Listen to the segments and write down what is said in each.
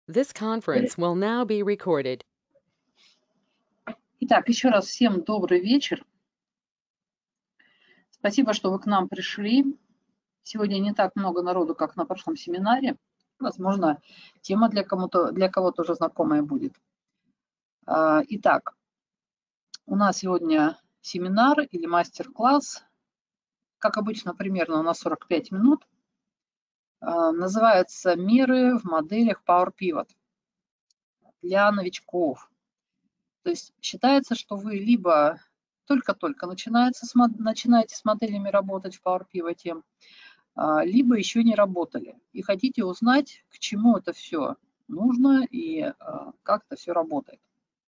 This conference will now be recorded. Итак, еще раз всем добрый вечер. Спасибо, что вы к нам пришли. Сегодня не так много народу, как на прошлом семинаре. Возможно, тема для кого-то уже знакомая будет. Итак, у нас сегодня семинар или мастер-класс. Как обычно, примерно на 45 минут. Называется «Меры в моделях Power Pivot» для новичков. То есть считается, что вы либо только-только начинаете с моделями работать в Power Pivot, либо еще не работали и хотите узнать, к чему это все нужно и как это все работает.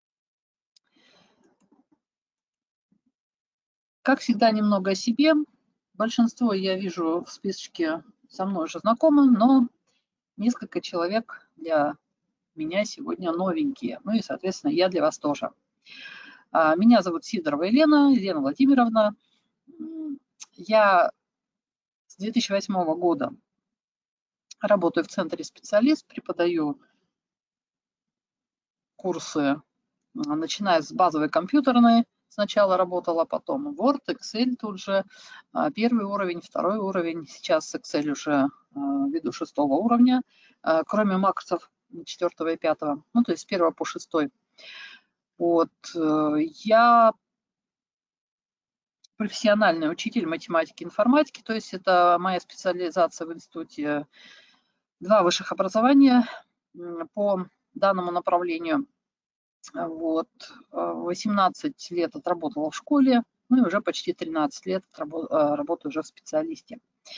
Как всегда, немного о себе. Большинство я вижу в списочке со мной уже знакомы, но несколько человек для меня сегодня новенькие. Ну и, соответственно, я для вас тоже. Меня зовут Сидорова Елена Владимировна. Я с 2008 года работаю в центре специалист, преподаю курсы, начиная с базовой компьютерной. Сначала работала, потом Word, Excel тут же. Первый уровень, второй уровень. Сейчас с Excel уже веду 6-го уровня, кроме макросов 4-го и 5-го, ну то есть с 1 по 6. Вот. Я профессиональный учитель математики и информатики, то есть это моя специализация в институте. 2 высших образования по данному направлению. Вот. 18 лет отработала в школе, ну и уже почти 13 лет работаю уже в специалисте.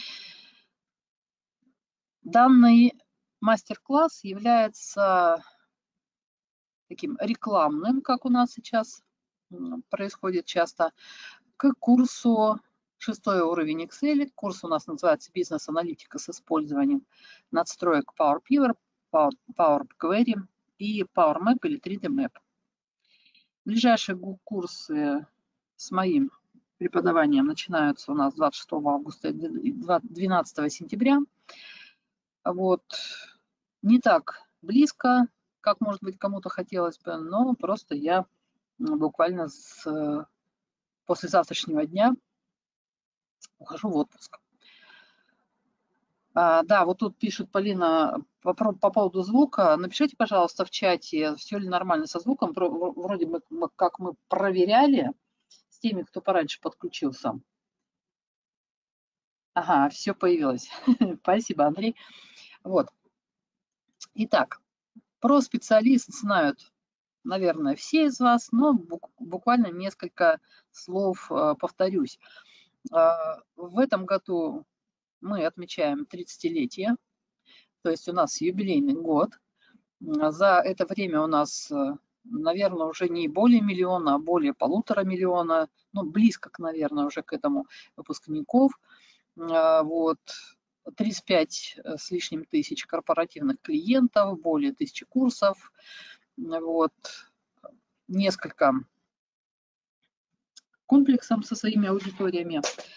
Данный мастер-класс является таким рекламным, как у нас сейчас происходит часто, к курсу 6-й уровень Excel. Курс у нас называется «Бизнес-аналитика с использованием надстроек Power Pivot, Power Query и Power Map или 3D Map». Ближайшие курсы с моим преподаванием начинаются у нас 26 августа и 12 сентября. Вот. Не так близко, как, может быть, кому-то хотелось бы, но просто я буквально после завтрашнего дня ухожу в отпуск. Да, вот тут пишет Полина по поводу звука. Напишите, пожалуйста, в чате, все ли нормально со звуком. Вроде бы как мы проверяли с теми, кто пораньше подключился. Ага, все появилось. Спасибо, Андрей. Вот. Итак, про специалист знают, наверное, все из вас, но буквально несколько слов повторюсь. В этом году мы отмечаем 30-летие, то есть у нас юбилейный год. За это время у нас, наверное, уже не более миллиона, а более 1,5 миллиона, ну, близко, наверное, уже к этому выпускников. Вот. 35 с лишним тысяч корпоративных клиентов, более 1000 курсов. Вот. Несколько комплексов со своими аудиториями.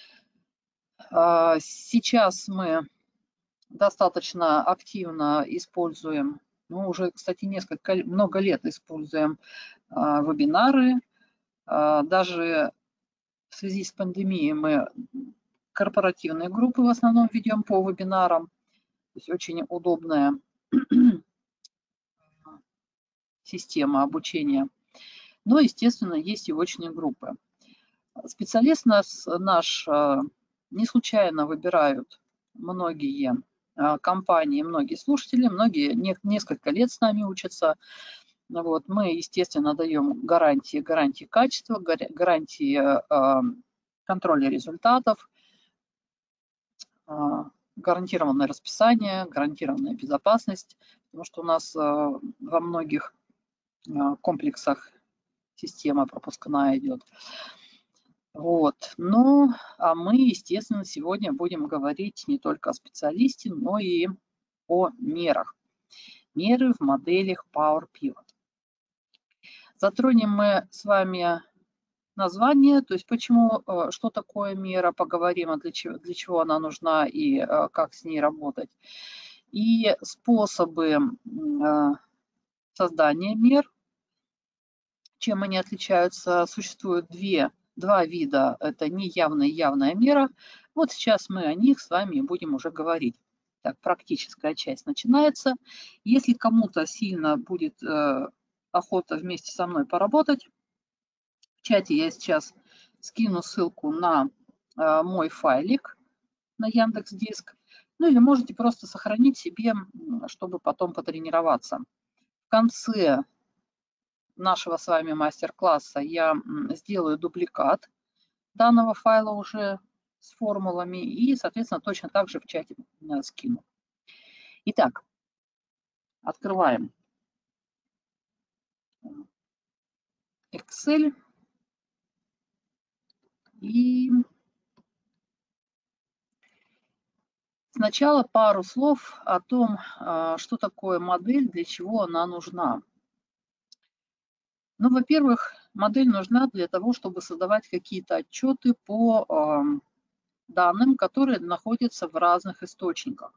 Сейчас мы достаточно активно используем, ну, уже, кстати, много лет используем вебинары. Даже в связи с пандемией мы корпоративные группы в основном ведем по вебинарам. То есть очень удобная система обучения. Но, естественно, есть и очные группы. Специалист наш не случайно выбирают многие компании, многие слушатели, многие несколько лет с нами учатся. Вот. Мы, естественно, даем гарантии качества, гарантии контроля результатов, гарантированное расписание, гарантированная безопасность, потому что у нас во многих комплексах система пропускная идет. Вот. Ну, а мы, естественно, сегодня будем говорить не только о специалисте, но и о мерах. Меры в моделях Power Pivot. Затронем мы с вами название, то есть почему, что такое мера, поговорим, для чего она нужна и как с ней работать. И способы создания мер, чем они отличаются, существует два вида. Это неявная и явная мера. Вот сейчас мы о них с вами будем уже говорить. Так, практическая часть начинается. Если кому-то сильно будет охота вместе со мной поработать, в чате я сейчас скину ссылку на мой файлик на Яндекс.Диск. Ну или можете просто сохранить себе, чтобы потом потренироваться. В конце нашего с вами мастер-класса я сделаю дубликат данного файла уже с формулами и, соответственно, точно так же в чате скину. Итак, открываем Excel и сначала пару слов о том, что такое модель, для чего она нужна. Ну, во-первых, модель нужна для того, чтобы создавать какие-то отчеты по данным, которые находятся в разных источниках.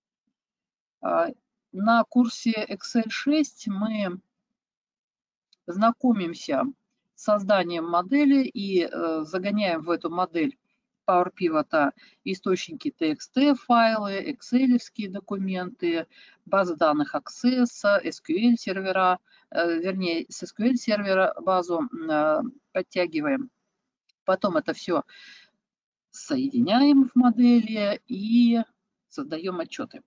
На курсе Excel 6 мы знакомимся с созданием модели и загоняем в эту модель Power Pivot источники TXT файлы, Excel-евские документы, базы данных Access, SQL сервера, вернее, с SQL сервера базу подтягиваем. Потом это все соединяем в модели и создаем отчеты.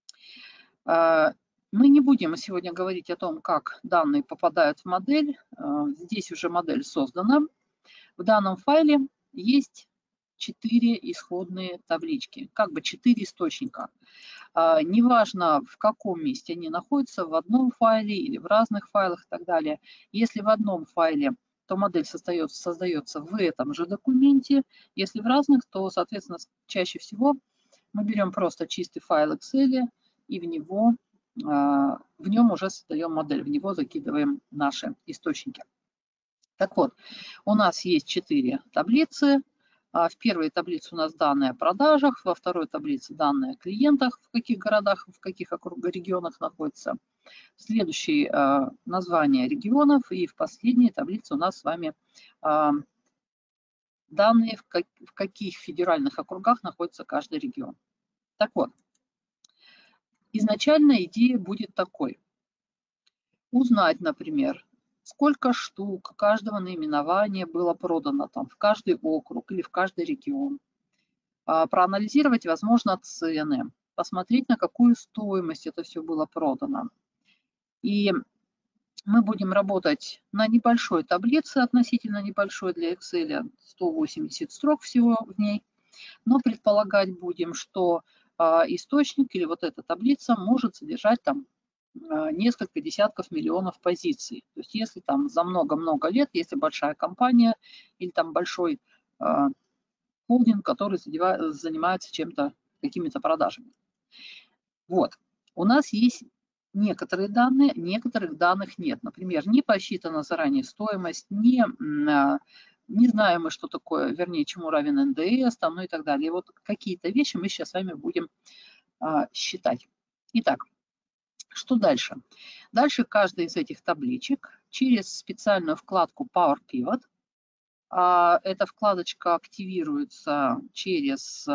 Мы не будем сегодня говорить о том, как данные попадают в модель. Здесь уже модель создана. В данном файле есть 4 исходные таблички, как бы 4 источника. Неважно, в каком месте они находятся, в одном файле или в разных файлах и так далее. Если в одном файле, то модель создается в этом же документе. Если в разных, то, соответственно, чаще всего мы берем просто чистый файл Excel и в нем уже создаем модель, в него закидываем наши источники. Так вот, у нас есть 4 таблицы. В первой таблице у нас данные о продажах, во второй таблице данные о клиентах, в каких городах, в каких регионах находятся. В следующей название регионов, и в последней таблице у нас с вами данные, в каких федеральных округах находится каждый регион. Так вот, изначально идея будет такой. Узнать, например, сколько штук каждого наименования было продано там, в каждый округ или в каждый регион. Проанализировать, возможно, цены, посмотреть, на какую стоимость это все было продано. И мы будем работать на небольшой таблице, относительно небольшой для Excel, 180 строк всего в ней. Но предполагать будем, что источник или вот эта таблица может содержать там несколько десятков миллионов позиций. То есть если там за много-много лет, если большая компания или там большой холдинг, который занимается чем-то, какими-то продажами. Вот. У нас есть некоторые данные, некоторых данных нет. Например, не посчитана заранее стоимость, не знаем мы, что такое, вернее, чему равен НДС, там, ну и так далее. И вот какие-то вещи мы сейчас с вами будем считать. Итак, что дальше? Дальше каждая из этих табличек через специальную вкладку Power Pivot. Эта вкладочка активируется через,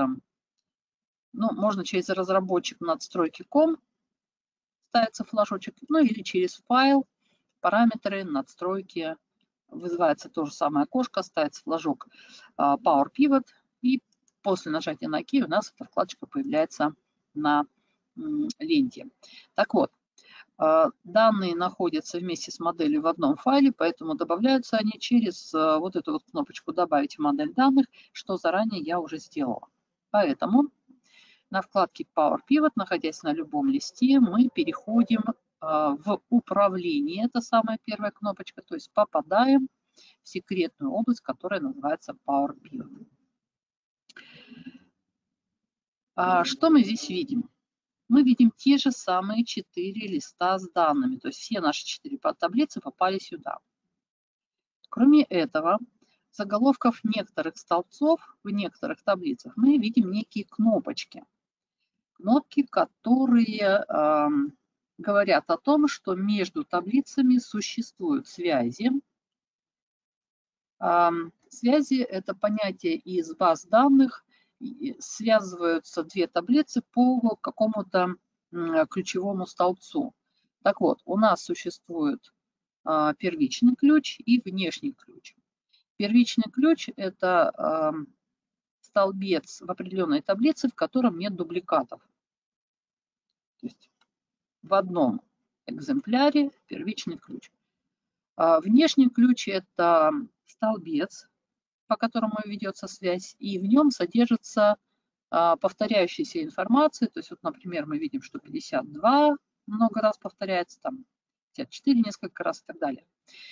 ну, можно через разработчик надстройки.com, ставится флажочек, ну или через файл, параметры, надстройки, вызывается то же самое окошко, ставится флажок Power Pivot, и после нажатия на кей у нас эта вкладочка появляется на ленте. Так вот, данные находятся вместе с моделью в одном файле, поэтому добавляются они через вот эту вот кнопочку «Добавить в модель данных», что заранее я уже сделала. Поэтому на вкладке Power Pivot, находясь на любом листе, мы переходим в управление, это самая первая кнопочка, то есть попадаем в секретную область, которая называется Power Pivot. Что мы здесь видим? Мы видим те же самые 4 листа с данными, то есть все наши 4 таблицы попали сюда. Кроме этого, заголовков некоторых столбцов в некоторых таблицах мы видим некие кнопочки. кнопки, которые говорят о том, что между таблицами существуют связи. Связи – это понятие из баз данных. Связываются две таблицы по какому-то ключевому столбцу. Так вот, у нас существует первичный ключ и внешний ключ. Первичный ключ – это столбец в определенной таблице, в котором нет дубликатов. То есть в одном экземпляре первичный ключ. Внешний ключ – это столбец, по которому ведется связь, и в нем содержится повторяющаяся информация. То есть, вот, например, мы видим, что 52 много раз повторяется, там 54 несколько раз и так далее.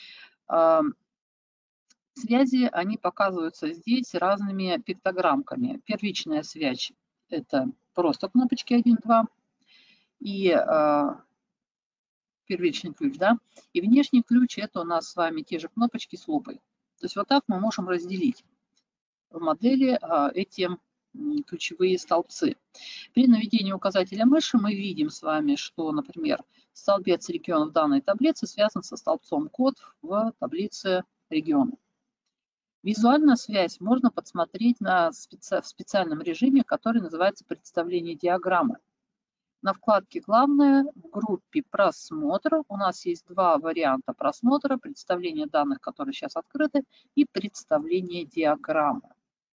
Связи, они показываются здесь разными пиктограммками. Первичная связь – это просто кнопочки 1, 2, и первичный ключ, да, и внешний ключ – это у нас с вами те же кнопочки с лупой. То есть вот так мы можем разделить в модели эти ключевые столбцы. При наведении указателя мыши мы видим с вами, что, например, столбец регион в данной таблице связан со столбцом код в таблице региона. Визуальную связь можно подсмотреть в специальном режиме, который называется представление диаграммы. На вкладке «Главное» в группе «Просмотр» у нас есть два варианта просмотра: представление данных, которые сейчас открыты, и представление диаграммы.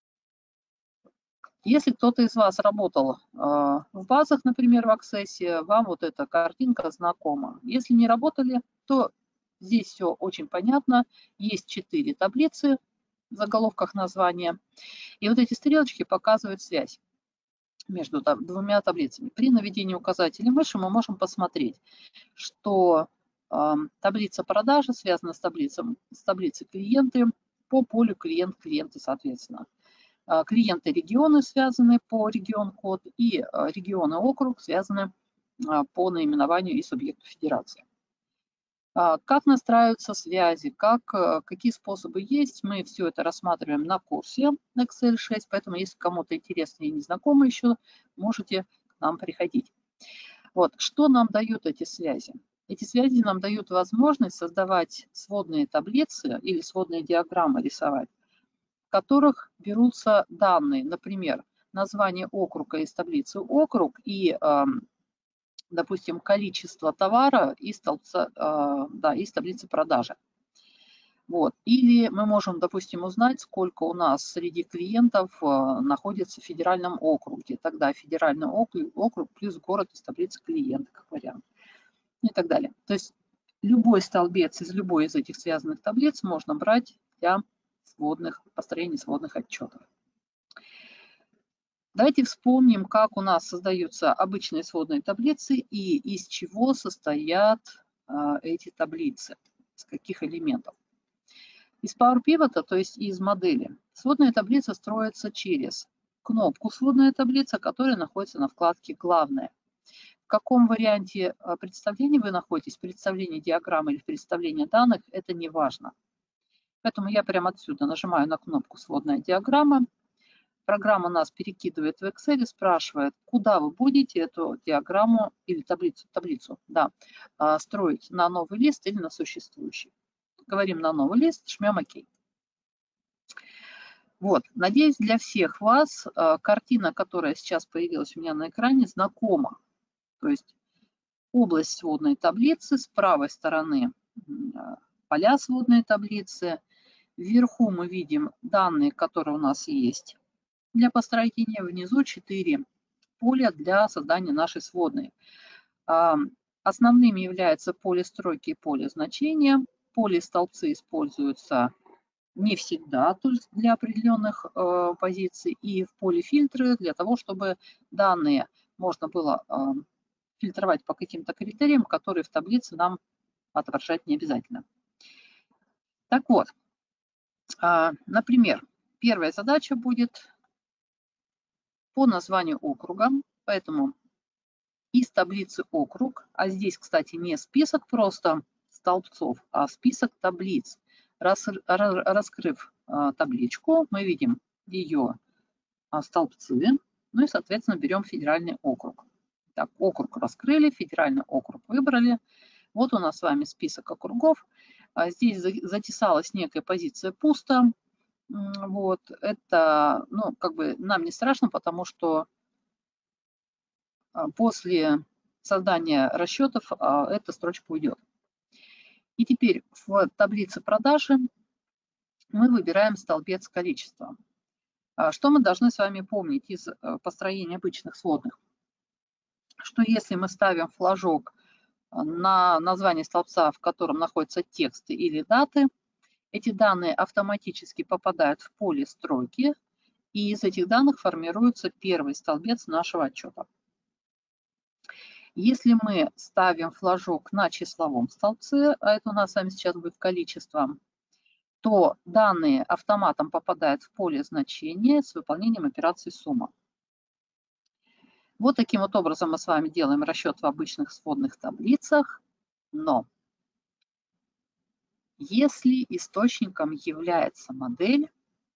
Если кто-то из вас работал в базах, например, в Access, вам вот эта картинка знакома. Если не работали, то здесь все очень понятно. Есть 4 таблицы в заголовках названия. И вот эти стрелочки показывают связь между двумя таблицами. При наведении указателя мыши мы можем посмотреть, что таблица продажи связана с таблицей клиенты по полю клиенты, соответственно. Клиенты регионы связаны по регион-код, и регионы округ связаны по наименованию и субъекту федерации. Как настраиваются связи, какие способы есть, мы все это рассматриваем на курсе Excel 6, поэтому если кому-то интересно и не знакомо еще, можете к нам приходить. Вот, что нам дают эти связи? Эти связи нам дают возможность создавать сводные таблицы или сводные диаграммы рисовать, в которых берутся данные, например, название округа из таблицы округ и допустим, количество товара из таблицы продажи. Вот. Или мы можем, допустим, узнать, сколько у нас среди клиентов находится в федеральном округе. Тогда федеральный округ плюс город из таблицы клиента, как вариант. И так далее. То есть любой столбец из любой из этих связанных таблиц можно брать для построения сводных отчетов. Давайте вспомним, как у нас создаются обычные сводные таблицы и из чего состоят эти таблицы, из каких элементов. Из Power Pivot, то есть из модели, сводная таблица строится через кнопку «Сводная таблица», которая находится на вкладке «Главное». В каком варианте представления вы находитесь, представление диаграммы или представление данных, это не важно. Поэтому я прямо отсюда нажимаю на кнопку «Сводная диаграмма». Программа нас перекидывает в Excel и спрашивает, куда вы будете эту диаграмму или таблицу строить, на новый лист или на существующий. Говорим на новый лист, жмем ОК. Вот, надеюсь, для всех вас картина, которая сейчас появилась у меня на экране, знакома. То есть область сводной таблицы, с правой стороны поля сводной таблицы, вверху мы видим данные, которые у нас есть для построения, внизу 4 поля для создания нашей сводной. Основными являются поле стройки и поле значения. Поле столбцы используются не всегда, то есть для определенных позиций, и в поле фильтры для того, чтобы данные можно было фильтровать по каким-то критериям, которые в таблице нам отображать не обязательно. Так вот, например, первая задача будет по названию округа, поэтому из таблицы округ, а здесь, кстати, не список просто столбцов, а список таблиц. Раскрыв табличку, мы видим ее столбцы, ну и, соответственно, берем федеральный округ. Так, округ раскрыли, федеральный округ выбрали. Вот у нас с вами список округов. Здесь затесалась некая позиция пусто. Вот, это, ну, как бы нам не страшно, потому что после создания расчетов эта строчка уйдет. И теперь в таблице продажи мы выбираем столбец количества. Что мы должны с вами помнить из построения обычных сводных? Что если мы ставим флажок на название столбца, в котором находятся тексты или даты, эти данные автоматически попадают в поле строки, и из этих данных формируется первый столбец нашего отчета. Если мы ставим флажок на числовом столбце, а это у нас с вами сейчас будет количество, то данные автоматом попадают в поле значения с выполнением операции сумма. Вот таким вот образом мы с вами делаем расчет в обычных сводных таблицах, но если источником является модель,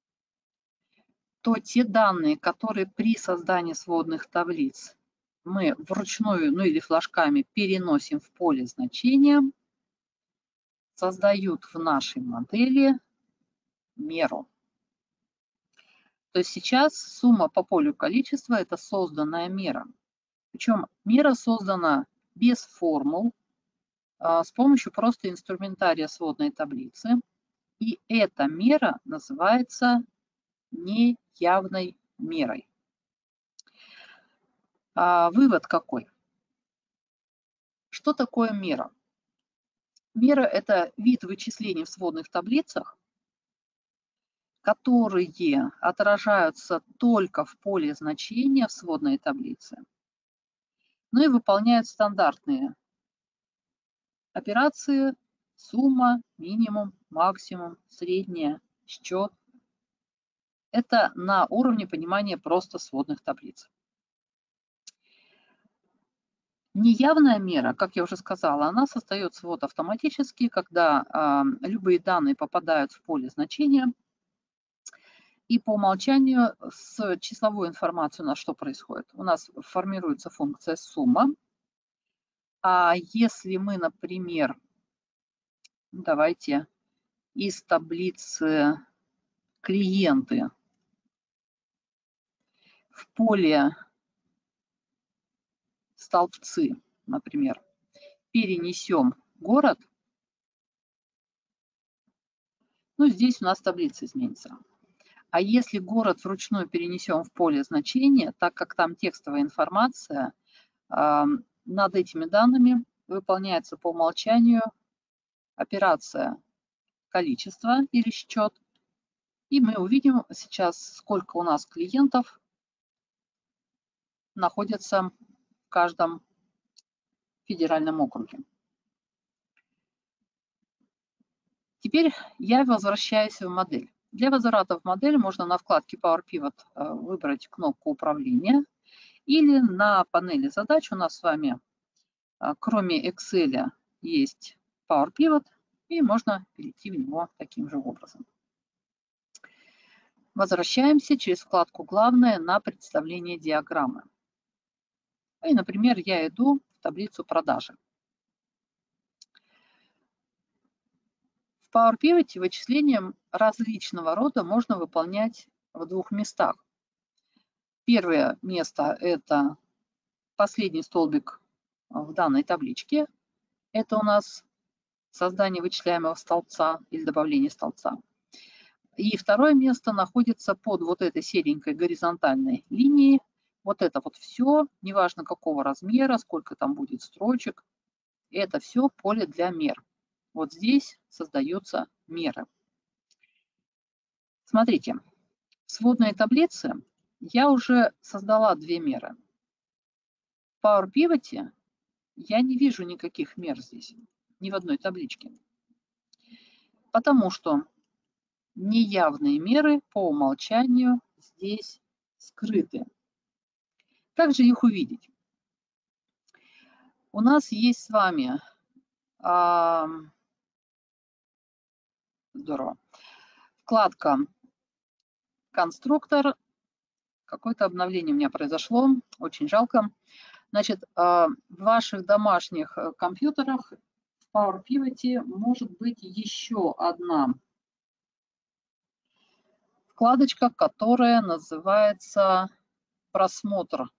то те данные, которые при создании сводных таблиц мы вручную, ну или флажками переносим в поле значения, создают в нашей модели меру. То есть сейчас сумма по полю количества – это созданная мера. Причем мера создана без формул, с помощью просто инструментария сводной таблицы. И эта мера называется неявной мерой. Вывод какой? Что такое мера? Мера – это вид вычислений в сводных таблицах, которые отражаются только в поле значения в сводной таблице, ну и выполняют стандартные операции: сумма, минимум, максимум, средняя, счет. Это на уровне понимания просто сводных таблиц. Неявная мера, как я уже сказала, она создает свод автоматически, когда любые данные попадают в поле значения. И по умолчанию с числовой информацией у нас что происходит? У нас формируется функция сумма. А если мы, например, давайте из таблицы клиенты в поле столбцы, например, перенесем город, ну, здесь у нас таблица изменится. А если город вручную перенесем в поле значения, так как там текстовая информация, над этими данными выполняется по умолчанию операция количество или счет. И мы увидим сейчас, сколько у нас клиентов находится в каждом федеральном округе. Теперь я возвращаюсь в модель. Для возврата в модель можно на вкладке Power Pivot выбрать кнопку управления, или на панели задач у нас с вами, кроме Excel, есть Power Pivot, и можно перейти в него таким же образом. Возвращаемся через вкладку «Главное» на представление диаграммы. И, например, я иду в таблицу продажи. В Power Pivot вычисления различного рода можно выполнять в двух местах. Первое место – это последний столбик в данной табличке. Это у нас создание вычисляемого столбца или добавление столбца. И второе место находится под вот этой серенькой горизонтальной линией. Вот это вот все, неважно какого размера, сколько там будет строчек, это все поле для мер. Вот здесь создаются меры. Смотрите, в сводной таблице я уже создала две меры. В Power Pivot я не вижу никаких мер здесь, ни в одной табличке. Потому что неявные меры по умолчанию здесь скрыты. Как же их увидеть? У нас есть с вами здорово, вкладка «Конструктор». Какое-то обновление у меня произошло, очень жалко. Значит, в ваших домашних компьютерах в Power Pivot может быть еще одна вкладочка, которая называется «Просмотр».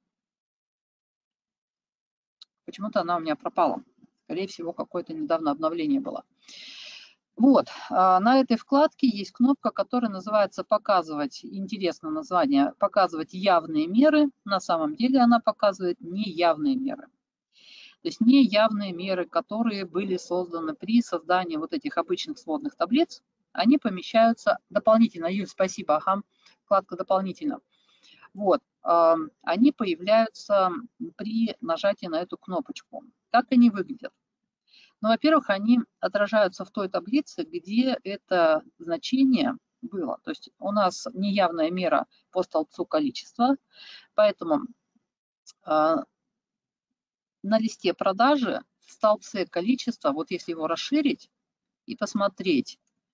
Почему-то она у меня пропала. Скорее всего, какое-то недавно обновление было. Вот, на этой вкладке есть кнопка, которая называется «Показывать», интересное название, «Показывать явные меры». На самом деле она показывает неявные меры. То есть неявные меры, которые были созданы при создании вот этих обычных сводных таблиц, они помещаются дополнительно. Юль, спасибо, ага, вкладка «Дополнительно». Вот, они появляются при нажатии на эту кнопочку. Как они выглядят? Ну, во-первых, они отражаются в той таблице, где это значение было. То есть у нас неявная мера по столбцу количества, поэтому на листе продажи в столбце количества, вот если его расширить и посмотреть,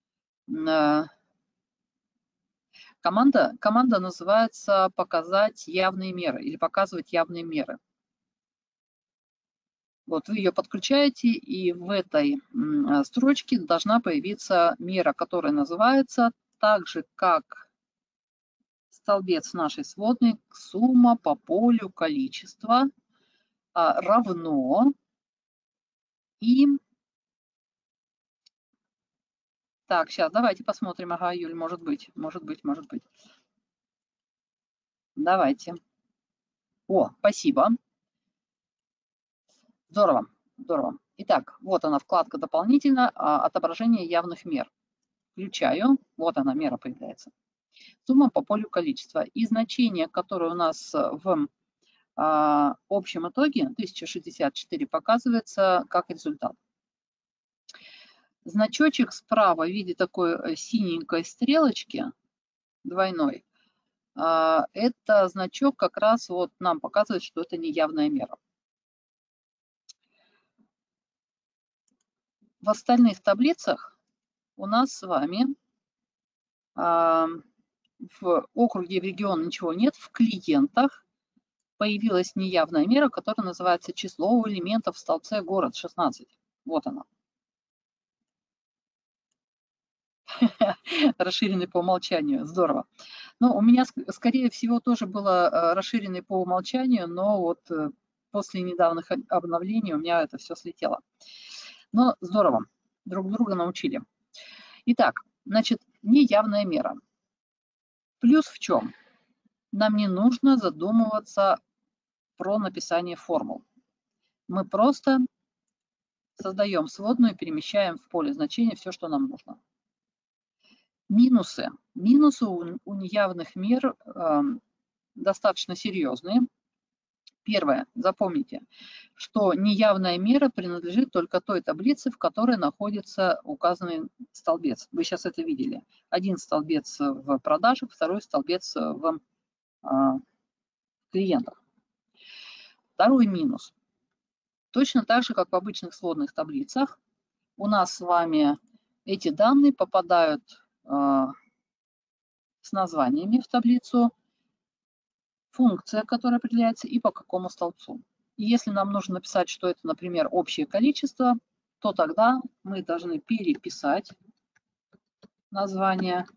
команда называется «Показать явные меры» или «Показывать явные меры». Вот вы ее подключаете, и в этой строчке должна появиться мера, которая называется так же, как столбец нашей сводной, сумма по полю количества равно и... Так, сейчас давайте посмотрим. Ага, Юль, может быть. Давайте. О, спасибо. Здорово, здорово. Итак, вот она вкладка «Дополнительно», отображение явных мер. Включаю, вот она, мера появляется. Сумма по полю количества. И значение, которое у нас в общем итоге, 1064, показывается как результат. Значочек справа в виде такой синенькой стрелочки, двойной, это значок как раз вот нам показывает, что это неявная мера. В остальных таблицах у нас с вами в округе, в регион ничего нет, в клиентах появилась неявная мера, которая называется число элементов в столбце город 16. Вот она. Расширенный по умолчанию. Здорово. Ну, у меня, скорее всего, тоже было расширенный по умолчанию, но вот после недавних обновлений у меня это все слетело. Но здорово. Друг друга научили. Итак, значит, неявная мера. Плюс в чем? Нам не нужно задумываться про написание формул. Мы просто создаем сводную и перемещаем в поле значения все, что нам нужно. Минусы. Минусы у неявных мер достаточно серьезные. Первое. Запомните, что неявная мера принадлежит только той таблице, в которой находится указанный столбец. Вы сейчас это видели. Один столбец в продажах, второй столбец в клиентах. Второй минус. Точно так же, как в обычных сводных таблицах, у нас с вами эти данные попадают с названиями в таблицу, функция, которая определяется, и по какому столбцу. И если нам нужно написать, что это, например, общее количество, то тогда мы должны переписать название.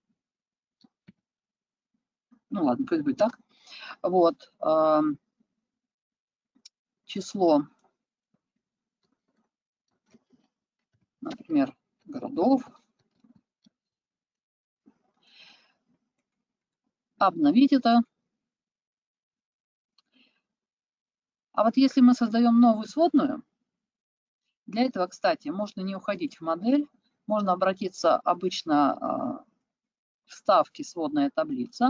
Ну ладно, пусть будет так. Вот. Число, например, городов. Обновить это. А вот если мы создаем новую сводную, для этого, кстати, можно не уходить в модель, можно обратиться обычно в вставки сводная таблица.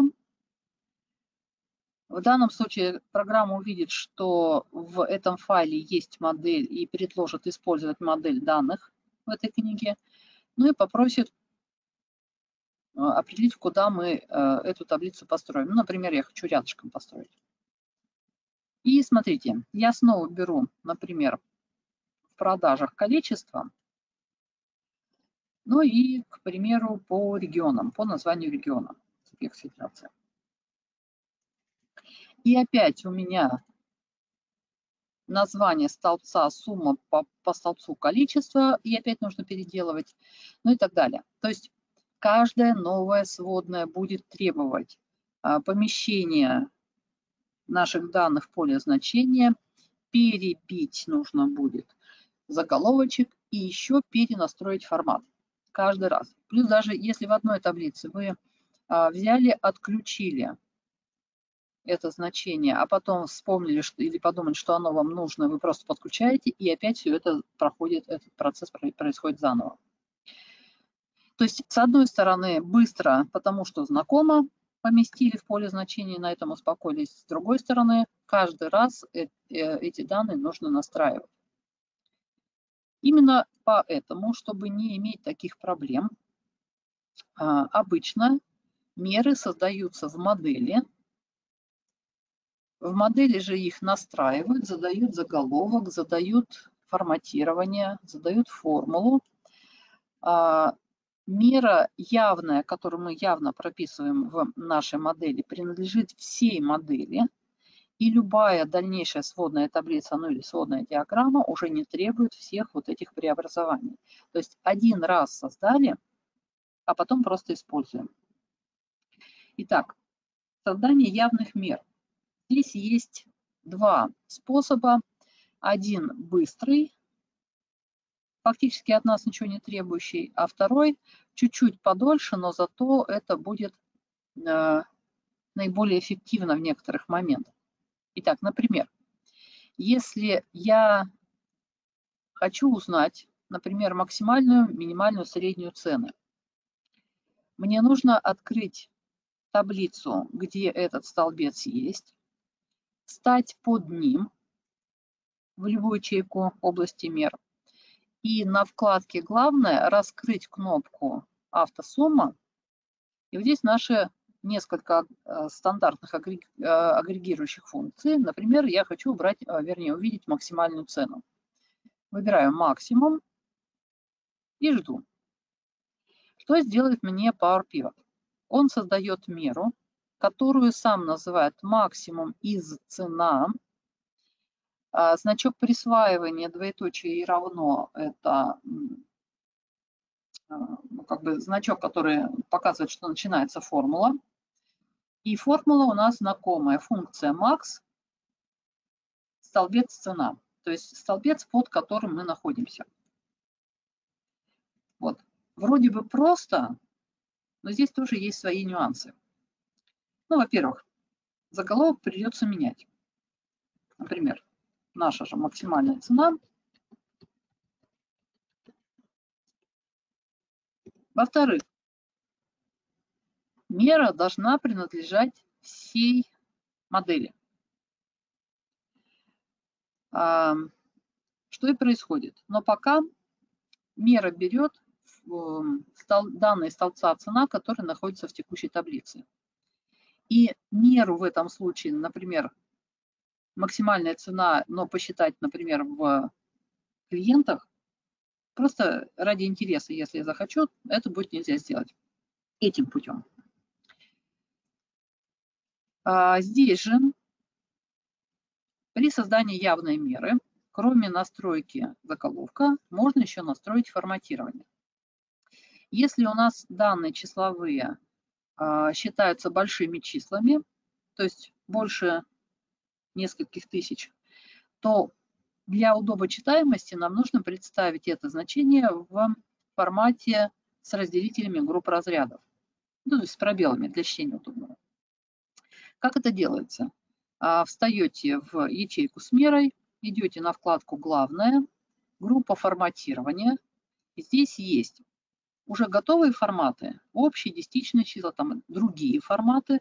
В данном случае программа увидит, что в этом файле есть модель и предложит использовать модель данных в этой книге, ну и попросит определить, куда мы эту таблицу построим. Ну, например, я хочу рядышком построить. И смотрите, я снова беру, например, в продажах количество, ну и, к примеру, по регионам, по названию региона. И опять у меня название столбца, сумма по столбцу количество, и опять нужно переделывать, ну и так далее. То есть каждая новая сводная будет требовать помещения наших данных в поле значения, перебить нужно будет заголовочек и еще перенастроить формат каждый раз. Плюс даже если в одной таблице вы взяли, отключили это значение, а потом вспомнили или подумали, что оно вам нужно, вы просто подключаете, и опять все это проходит, этот процесс происходит заново. То есть, с одной стороны, быстро, потому что знакомо, поместили в поле значений, на этом успокоились. С другой стороны, каждый раз эти данные нужно настраивать. Именно поэтому, чтобы не иметь таких проблем, обычно меры создаются в модели. В модели же их настраивают, задают заголовок, задают форматирование, задают формулу. Мера явная, которую мы явно прописываем в нашей модели, принадлежит всей модели. И любая дальнейшая сводная таблица, ну или сводная диаграмма уже не требует всех вот этих преобразований. То есть один раз создали, а потом просто используем. Итак, создание явных мер. Здесь есть два способа. Один быстрый, фактически от нас ничего не требующий, а второй чуть-чуть подольше, но зато это будет наиболее эффективно в некоторых моментах. Итак, например, если я хочу узнать, например, максимальную, минимальную, среднюю цены, мне нужно открыть таблицу, где этот столбец есть, встать под ним в любую ячейку области мер и на вкладке «Главное» раскрыть кнопку «Автосумма». И вот здесь наши несколько стандартных агрегирующих функций. Например, я хочу убрать, вернее, увидеть максимальную цену. Выбираю максимум и жду. Что сделает мне Power Pivot? Он создает меру, которую сам называет максимум из цена. Значок присваивания двоеточие и равно – это как бы значок, который показывает, что начинается формула. И формула у нас знакомая. Функция max, столбец цена. То есть столбец, под которым мы находимся. Вот. Вроде бы просто, но здесь тоже есть свои нюансы. Ну, во-первых, заголовок придется менять. Например, наша же максимальная цена. Во-вторых, мера должна принадлежать всей модели. Что и происходит. Но пока мера берет данные столбца цена, которые находятся в текущей таблице. И меру в этом случае, например, максимальная цена, но посчитать, например, в клиентах, просто ради интереса, если я захочу, это будет нельзя сделать этим путем. Здесь же при создании явной меры, кроме настройки заголовка, можно еще настроить форматирование. Если у нас данные числовые считаются большими числами, то есть больше нескольких тысяч, то для удобочитаемости нам нужно представить это значение в формате с разделителями групп разрядов, ну, с пробелами для чтения удобного. Как это делается? Встаете в ячейку с мерой, идете на вкладку «Главное», группа форматирования. И здесь есть уже готовые форматы, общие, десятичные числа, там другие форматы,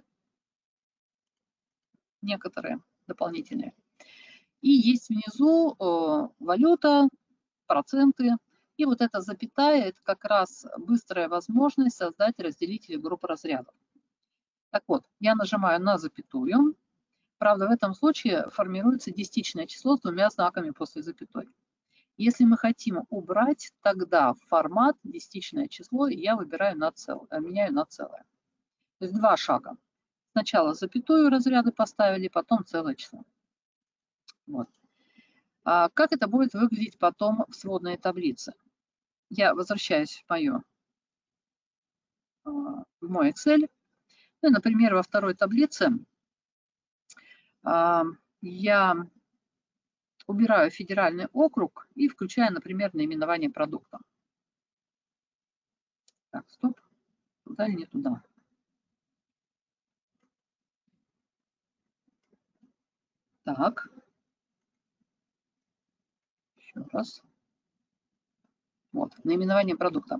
некоторые дополнительные. И есть внизу валюта, проценты. И вот эта запятая – это как раз быстрая возможность создать разделители групп разрядов. Так вот, я нажимаю на запятую. Правда, в этом случае формируется десятичное число с двумя знаками после запятой. Если мы хотим убрать, тогда формат десятичное число я выбираю на целое, меняю на целое. То есть два шага. Сначала запятую разряды поставили, потом целое число. Вот. Как это будет выглядеть потом в сводной таблице? Я возвращаюсь в мой Excel. Ну, и, например, во второй таблице я убираю федеральный округ и включаю, например, наименование продукта. Так, стоп. Туда или не туда? Так. Еще раз. Вот, наименование продукта.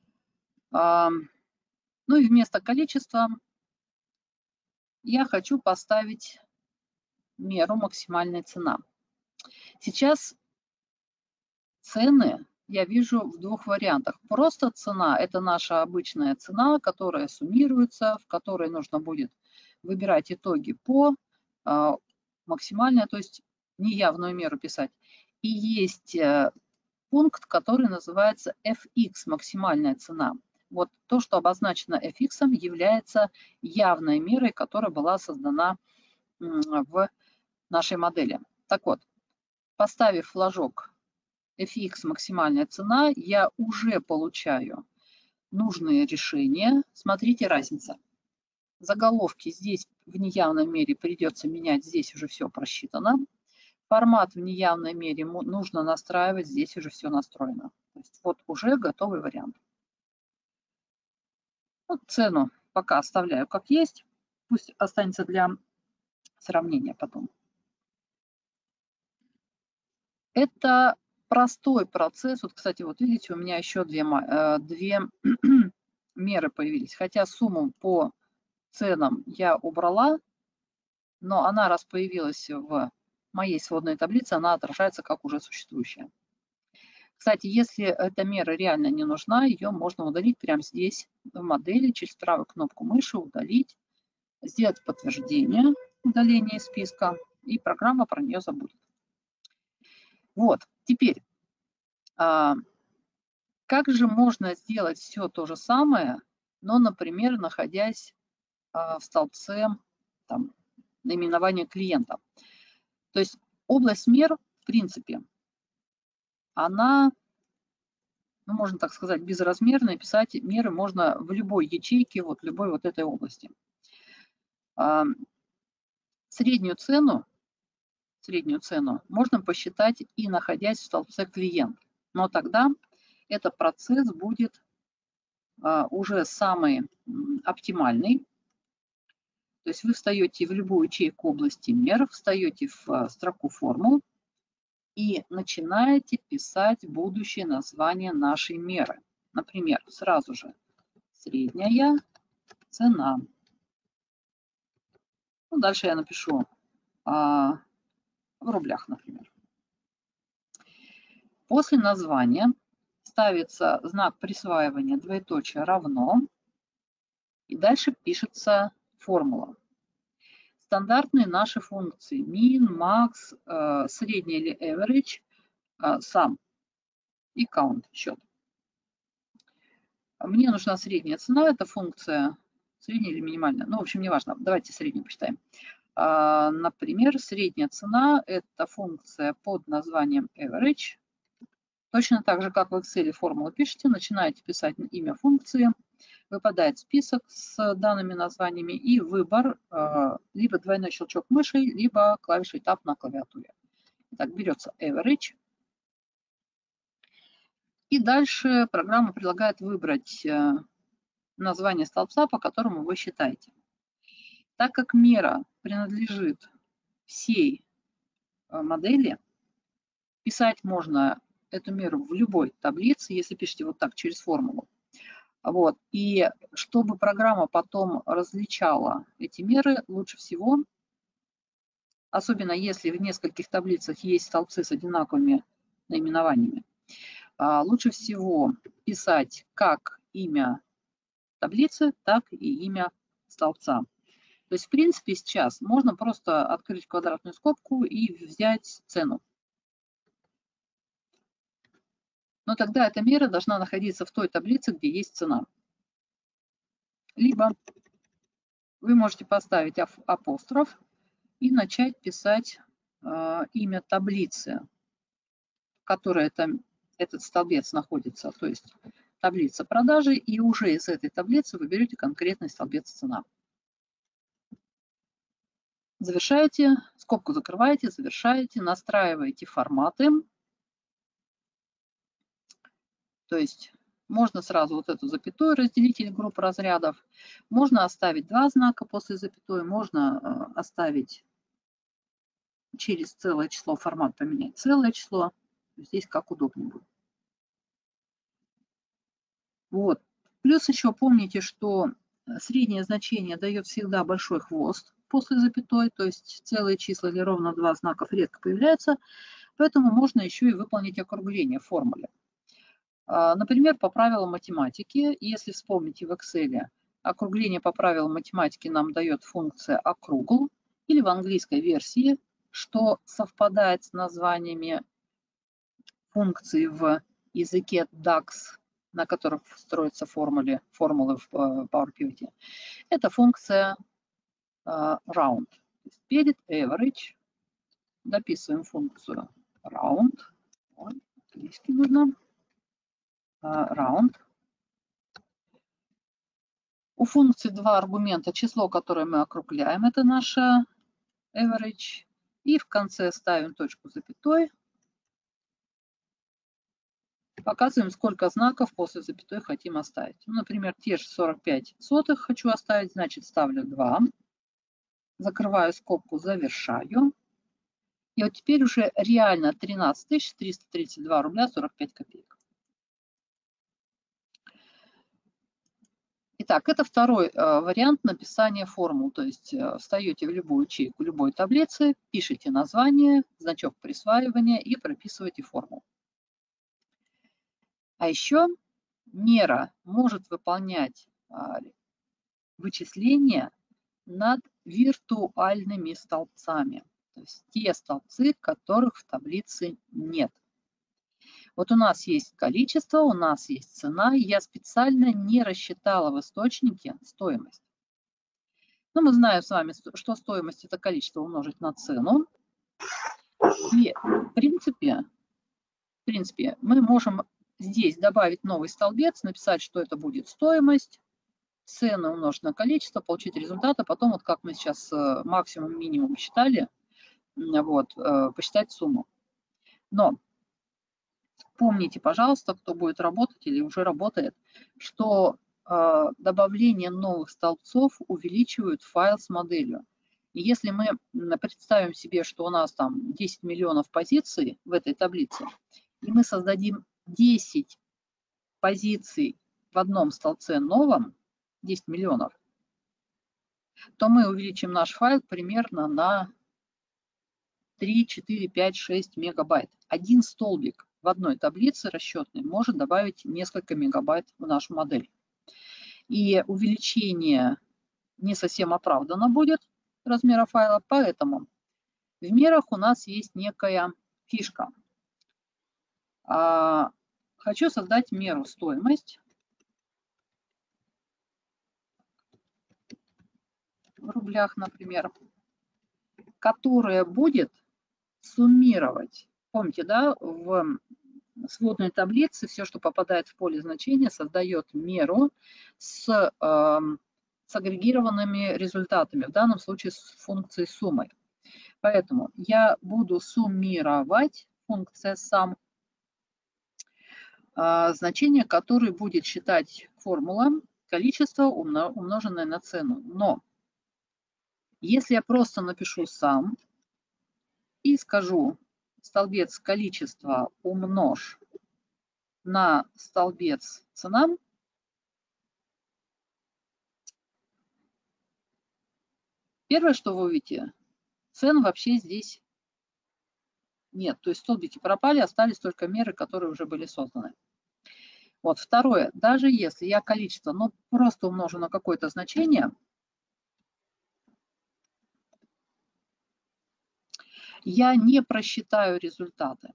Ну и вместо количества я хочу поставить меру максимальная цена. Сейчас цены я вижу в двух вариантах. Просто цена – это наша обычная цена, которая суммируется, в которой нужно будет выбирать итоги по максимальной, то есть неявную меру писать. И есть пункт, который называется FX, максимальная цена. Вот то, что обозначено FX, является явной мерой, которая была создана в нашей модели. Так вот, поставив флажок FX максимальная цена, я уже получаю нужные решения. Смотрите, разница. Заголовки здесь в неявной мере придется менять, здесь уже все просчитано. Формат в неявной мере нужно настраивать, здесь уже все настроено. То есть вот уже готовый вариант. Вот цену пока оставляю как есть, пусть останется для сравнения потом. Это простой процесс. Вот, кстати, вот видите, у меня еще две меры появились. Хотя сумму по ценам я убрала, но она, раз появилась в моей сводной таблице, она отражается как уже существующая. Кстати, если эта мера реально не нужна, ее можно удалить прямо здесь в модели, через правую кнопку мыши удалить, сделать подтверждение удаления из списка, и программа про нее забудет. Вот, теперь, как же можно сделать все то же самое, но, например, находясь в столбце там, наименования клиента. То есть область мер, в принципе, она, ну, можно так сказать, безразмерная. Писать меры можно в любой ячейке, вот любой вот этой области. Среднюю цену можно посчитать и находясь в столбце клиент. Но тогда этот процесс будет уже самый оптимальный. То есть вы встаете в любую ячейку области мер, встаете в строку формул и начинаете писать будущее название нашей меры. Например, сразу же средняя цена. Ну, дальше я напишу в рублях, например. После названия ставится знак присваивания двоеточие равно, и дальше пишется формула. Стандартные наши функции min, max, средний или average, sum и count, счет. Мне нужна средняя цена, это функция средняя или минимальная. Ну, в общем, неважно. Давайте среднюю посчитаем. Например, средняя цена – это функция под названием average. Точно так же, как в Excel формулу пишете, начинаете писать имя функции, выпадает список с данными названиями и выбор либо двойной щелчок мыши, либо клавишей Tab на клавиатуре. Так, берется average. И дальше программа предлагает выбрать название столбца, по которому вы считаете. Так как мера принадлежит всей модели, писать можно эту меру в любой таблице, если пишете вот так через формулу. Вот. И чтобы программа потом различала эти меры, лучше всего, особенно если в нескольких таблицах есть столбцы с одинаковыми наименованиями, лучше всего писать как имя таблицы, так и имя столбца. То есть, в принципе, сейчас можно просто открыть квадратную скобку и взять цену. Но тогда эта мера должна находиться в той таблице, где есть цена. Либо вы можете поставить апостроф и начать писать имя таблицы. которой этот столбец находится, то есть таблица продажи, и уже из этой таблицы вы берете конкретный столбец цена. Завершаете, скобку закрываете, завершаете, настраиваете форматы. То есть можно сразу вот эту запятую разделитель групп разрядов, можно оставить 2 знака после запятой, можно оставить через целое число формат поменять целое число. Здесь как удобнее будет. Вот. Плюс еще помните, что среднее значение дает всегда большой хвост после запятой, то есть целые числа или ровно 2 знаков редко появляются, поэтому можно еще и выполнить округление в формуле. Например, по правилам математики, если вспомните в Excel, округление по правилам математики нам дает функция округл, или в английской версии, что совпадает с названиями функций в языке DAX, на которых строятся формулы в PowerPivot. Это функция round. Перед average дописываем функцию round. Английский нужно. Round. У функции 2 аргумента. Число, которое мы округляем, это наша average. И в конце ставим точку запятой. Показываем, сколько знаков после запятой хотим оставить. Ну, например, те же 45 сотых хочу оставить, значит ставлю 2. Закрываю скобку, завершаю. И вот теперь уже реально 13 332 рубля 45 копеек. Итак, это второй вариант написания формул. То есть встаете в любую ячейку любой таблицы, пишите название, значок присваивания и прописываете формулу. А еще мера может выполнять вычисления над виртуальными столбцами. То есть те столбцы, которых в таблице нет. Вот у нас есть количество, у нас есть цена. Я специально не рассчитала в источнике стоимость. Но мы знаем с вами, что стоимость – это количество умножить на цену. И в принципе мы можем здесь добавить новый столбец, написать, что это будет стоимость, цену умножить на количество, получить результат, а потом, вот как мы сейчас максимум, минимум считали, вот, посчитать сумму. Но помните, пожалуйста, кто будет работать или уже работает, что добавление новых столбцов увеличивает файл с моделью. И если мы представим себе, что у нас там 10 миллионов позиций в этой таблице, и мы создадим 10 позиций в одном столбце новом, 10 миллионов, то мы увеличим наш файл примерно на 3, 4, 5, 6 мегабайт. Один столбик в одной таблице расчетной может добавить несколько мегабайт в нашу модель. И увеличение не совсем оправдано будет размера файла, поэтому в мерах у нас есть некая фишка. Хочу создать меру стоимость в рублях, например, которая будет суммировать. Помните, да, в сводной таблице все, что попадает в поле значения, создает меру с агрегированными результатами, в данном случае с функцией суммы. Поэтому я буду суммировать функция sum, значение, которое будет считать формула количество умноженное на цену. Но если я просто напишу sum и скажу столбец количества умножь на столбец цена, первое, что вы увидите, цен вообще здесь нет. То есть столбики пропали, остались только меры, которые уже были созданы. Вот второе, даже если я количество, просто умножу на какое-то значение, я не просчитаю результаты.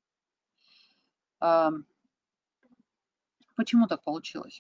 Почему так получилось?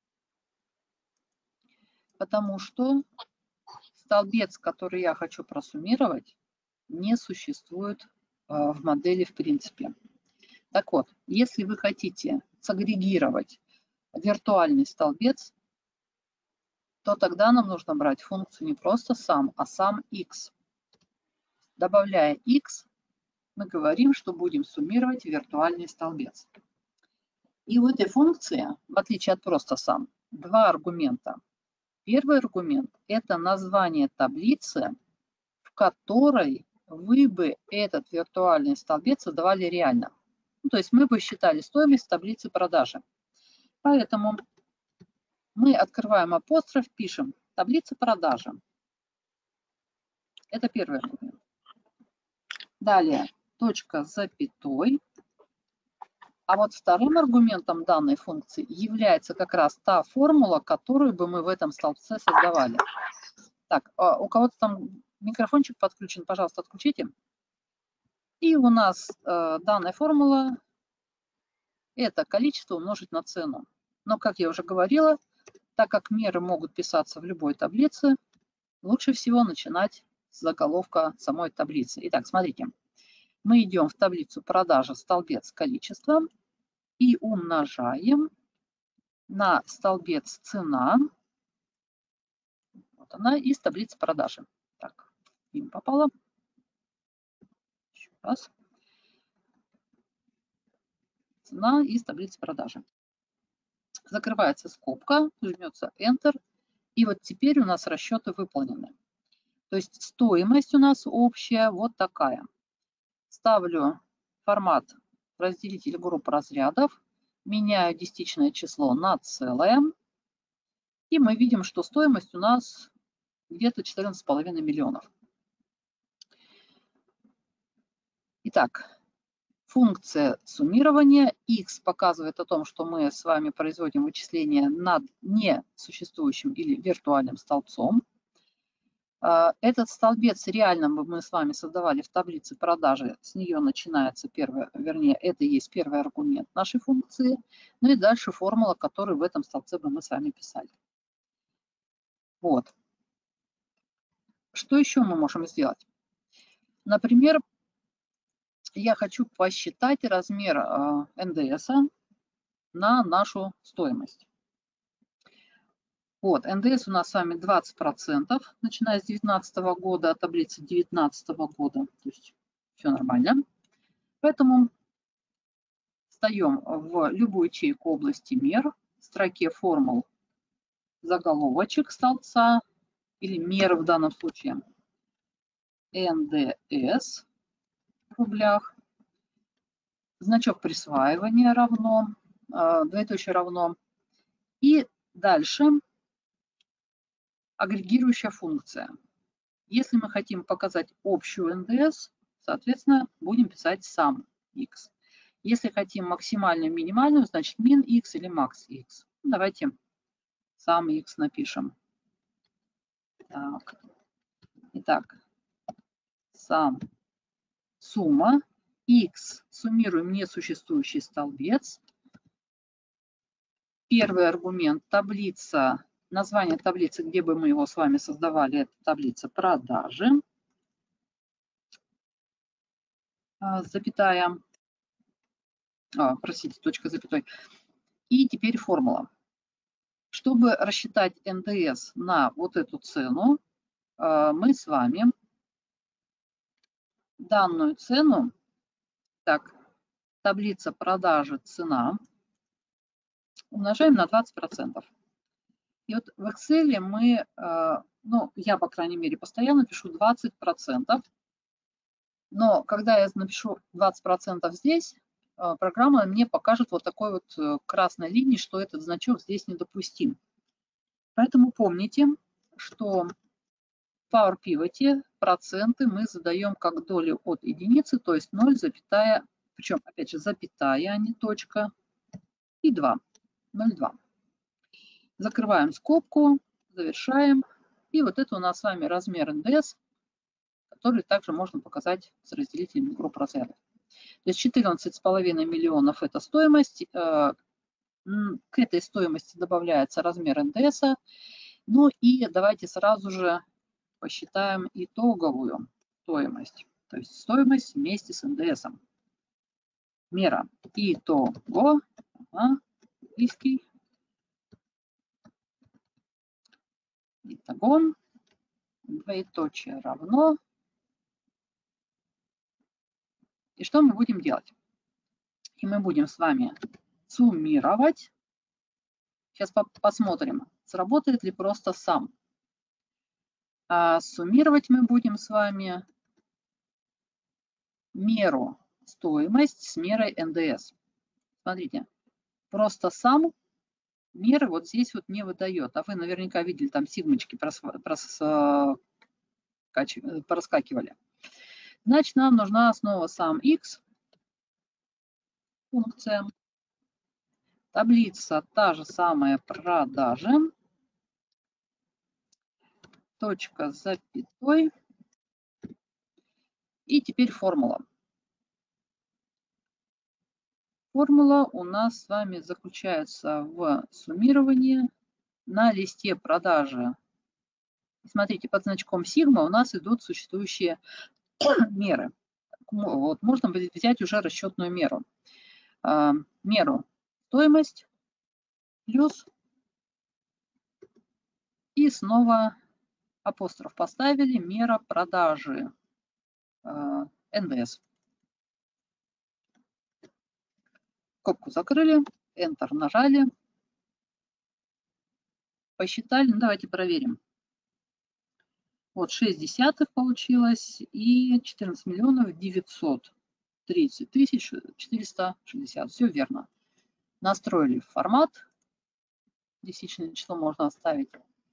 Потому что столбец, который я хочу просуммировать, не существует в модели в принципе. Так вот, если вы хотите сагрегировать виртуальный столбец, то тогда нам нужно брать функцию не просто сам, а сам x. Добавляя x, мы говорим, что будем суммировать виртуальный столбец. И в этой функции, в отличие от просто сам, два аргумента. Первый аргумент – это название таблицы, в которой вы бы этот виртуальный столбец создавали реально. Ну, то есть мы бы считали стоимость таблицы продажи. Поэтому мы открываем апостроф, пишем таблица продажи. Это первый аргумент. Далее точка с запятой. А вот вторым аргументом данной функции является как раз та формула, которую бы мы в этом столбце создавали. Так, у кого-то там микрофончик подключен, пожалуйста, отключите. И у нас данная формула – это количество умножить на цену. Но, как я уже говорила, так как меры могут писаться в любой таблице, лучше всего начинать с заголовка самой таблицы. Итак, смотрите. Мы идем в таблицу продажи столбец количества и умножаем на столбец цена. Вот она из таблицы продажи. Так, им попало. Еще раз. Цена из таблицы продажи. Закрывается скобка, жмется Enter. И вот теперь у нас расчеты выполнены. То есть стоимость у нас общая вот такая. Ставлю формат разделитель групп разрядов. Меняю десятичное число на целое. И мы видим, что стоимость у нас где-то 14,5 миллионов. Итак, функция суммирования x показывает о том, что мы с вами производим вычисление над несуществующим или виртуальным столбцом. Этот столбец реально мы с вами создавали в таблице продажи. С нее начинается первое, вернее, это и есть первый аргумент нашей функции. Ну и дальше формула, которую в этом столбце бы мы с вами писали. Вот. Что еще мы можем сделать? Например, я хочу посчитать размер НДС на нашу стоимость. Вот, НДС у нас с вами 20%, начиная с 2019 года, от таблицы 2019 года. То есть все нормально. Поэтому встаем в любую ячейку области мер, в строке формул заголовочек столбца или меры в данном случае НДС в рублях. Значок присваивания равно, двоеточие равно. И дальше агрегирующая функция. Если мы хотим показать общую НДС, соответственно, будем писать сам x. Если хотим максимальную, минимальную, значит min x или max x. Давайте сам x напишем. Так. Итак, сам сумма x. Суммируем несуществующий столбец. Первый аргумент таблица. Название таблицы, где бы мы его с вами создавали, это таблица продажи. Запятая. Простите, точка запятой. И теперь формула. Чтобы рассчитать НДС на вот эту цену, мы с вами данную цену, так, таблица продажи цена, умножаем на 20%. И вот в Excel мы, ну, я, по крайней мере, постоянно пишу 20%. Но когда я напишу 20% здесь, программа мне покажет вот такой вот красной линией, что этот значок здесь недопустим. Поэтому помните, что в Power Pivot проценты мы задаем как доли от единицы, то есть 0, причем опять же запятая, а не точка, и 2, 0,2. Закрываем скобку, завершаем. И вот это у нас с вами размер НДС, который также можно показать с разделителем групп разрядов. То есть 14,5 миллионов – это стоимость. К этой стоимости добавляется размер НДС. Ну и давайте сразу же посчитаем итоговую стоимость. То есть стоимость вместе с НДСом. мера. Итого. Английский. Итого. Двоеточие равно. И что мы будем делать? И мы будем с вами суммировать. Сейчас посмотрим, сработает ли просто сам. Суммировать мы будем с вами меру стоимость с мерой НДС. Смотрите, просто сам меры вот здесь вот не выдает. А вы наверняка видели, там сигмочки проскакивали. Значит, нам нужна снова сам X, функция. Таблица та же самая, продажи. Точка с запятой. И теперь формула. Формула у нас с вами заключается в суммировании на листе продажи. Смотрите, под значком сигма у нас идут существующие меры. Вот, можно взять уже расчетную меру. Меру стоимость плюс и снова апостроф поставили, мера продажи НДС. Скобку закрыли, Enter нажали, посчитали. Ну, давайте проверим. Вот 0,6 получилось и 14 миллионов 930 тысяч 460. Все верно. Настроили формат. Десятичное число можно оставить.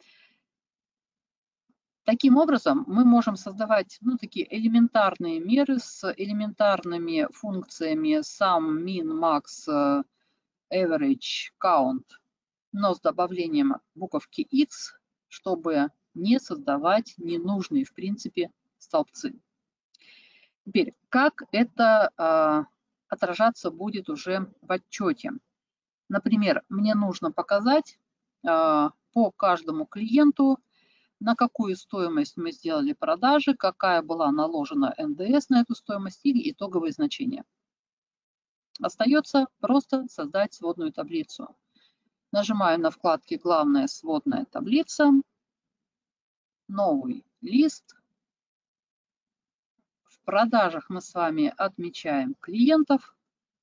Таким образом, мы можем создавать такие элементарные меры с элементарными функциями sum, min, max, average, count, но с добавлением буковки x, чтобы не создавать ненужные, в принципе, столбцы. Теперь, как это отражаться будет уже в отчете? Например, мне нужно показать по каждому клиенту, на какую стоимость мы сделали продажи, какая была наложена НДС на эту стоимость и итоговые значения. Остается просто создать сводную таблицу. Нажимаю на вкладке «Главная сводная таблица», новый лист. В продажах мы с вами отмечаем клиентов.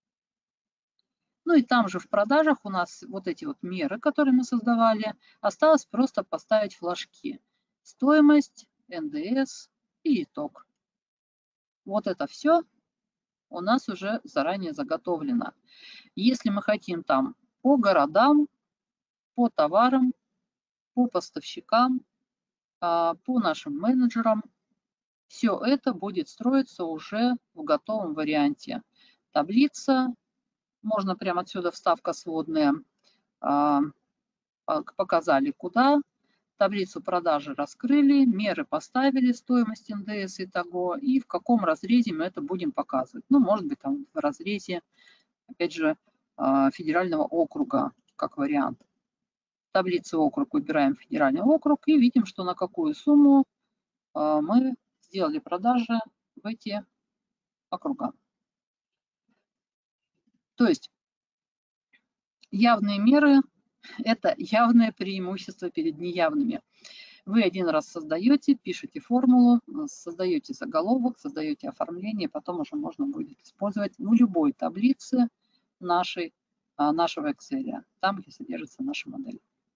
Ну и там же в продажах у нас вот эти вот меры, которые мы создавали, осталось просто поставить флажки. Стоимость, НДС и итог. Вот это все у нас уже заранее заготовлено. Если мы хотим там по городам, по товарам, по поставщикам, по нашим менеджерам, все это будет строиться уже в готовом варианте. Таблица, можно прямо отсюда вставка сводная, показали куда, таблицу продажи раскрыли, меры поставили, стоимость НДС и того, и в каком разрезе мы это будем показывать. Ну, может быть, там в разрезе, опять же, федерального округа, как вариант. В таблице округ выбираем федеральный округ и видим, что на какую сумму мы сделали продажи в эти округа. То есть явные меры – это явное преимущество перед неявными. Вы один раз создаете, пишете формулу, создаете заголовок, создаете оформление, потом уже можно будет использовать в любой таблице нашего Excel, там, где содержится наша модель.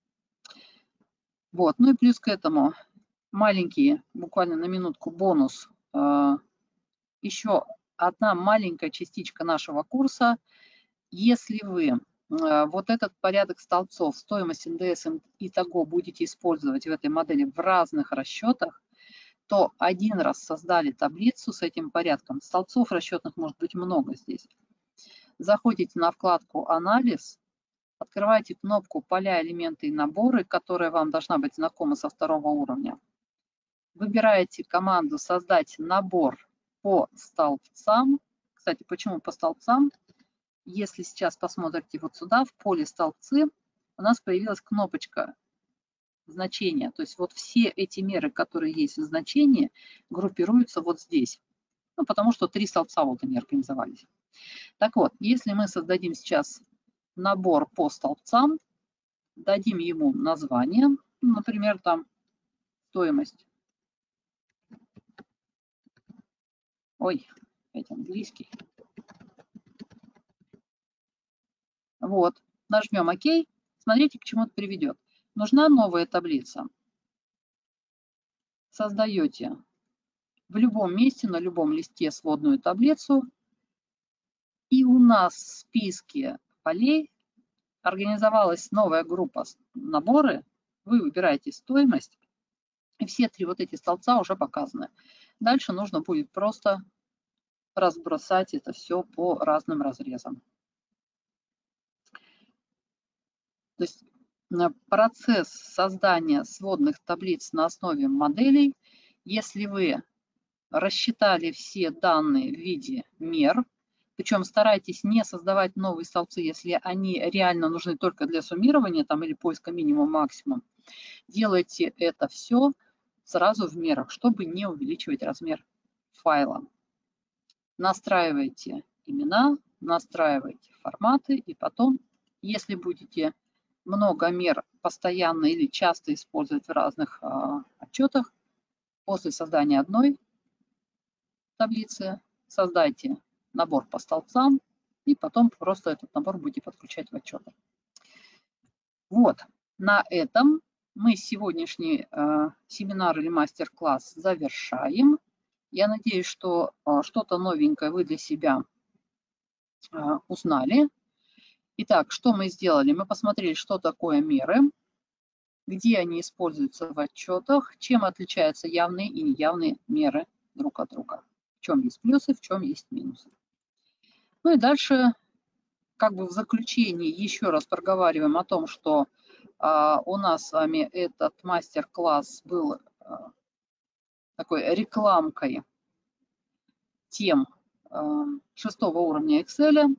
Вот. Ну и плюс к этому маленький, буквально на минутку, бонус. Еще одна маленькая частичка нашего курса. Если вы вот этот порядок столбцов, стоимость НДС и того будете использовать в этой модели в разных расчетах, то один раз создали таблицу с этим порядком. Столбцов расчетных может быть много здесь. Заходите на вкладку «Анализ», открываете кнопку «Поля, элементы и наборы», которая вам должна быть знакома со второго уровня. Выбираете команду «Создать набор по столбцам». Кстати, почему по столбцам? Если сейчас посмотрите вот сюда, в поле «Столбцы», у нас появилась кнопочка значения. То есть вот все эти меры, которые есть в значении, группируются вот здесь. Ну, потому что 3 столбца вот они организовались. Так вот, если мы создадим сейчас набор по столбцам, дадим ему название, например, там стоимость. Ой, опять английский. Вот, нажмем ОК. Смотрите, к чему это приведет. Нужна новая таблица. Создаете в любом месте, на любом листе сводную таблицу. И у нас в списке полей организовалась новая группа наборы. Вы выбираете стоимость. И все три вот эти столбца уже показаны. Дальше нужно будет просто разбросать это все по разным разрезам. То есть процесс создания сводных таблиц на основе моделей, если вы рассчитали все данные в виде мер, причем старайтесь не создавать новые столбцы, если они реально нужны только для суммирования там, или поиска минимум-максимум. Делайте это все сразу в мерах, чтобы не увеличивать размер файла. Настраивайте имена, настраивайте форматы, и потом, если будете много мер постоянно или часто использовать в разных отчетах, после создания одной таблицы создайте набор по столбцам, и потом просто этот набор будете подключать в отчеты. Вот, на этом мы сегодняшний семинар или мастер-класс завершаем. Я надеюсь, что что-то новенькое вы для себя узнали. Итак, что мы сделали? Мы посмотрели, что такое меры, где они используются в отчетах, чем отличаются явные и неявные меры друг от друга, в чем есть плюсы, в чем есть минусы. Ну и дальше, как бы в заключении, еще раз проговариваем о том, что у нас с вами этот мастер-класс был такой рекламкой тем 6-го уровня Excel.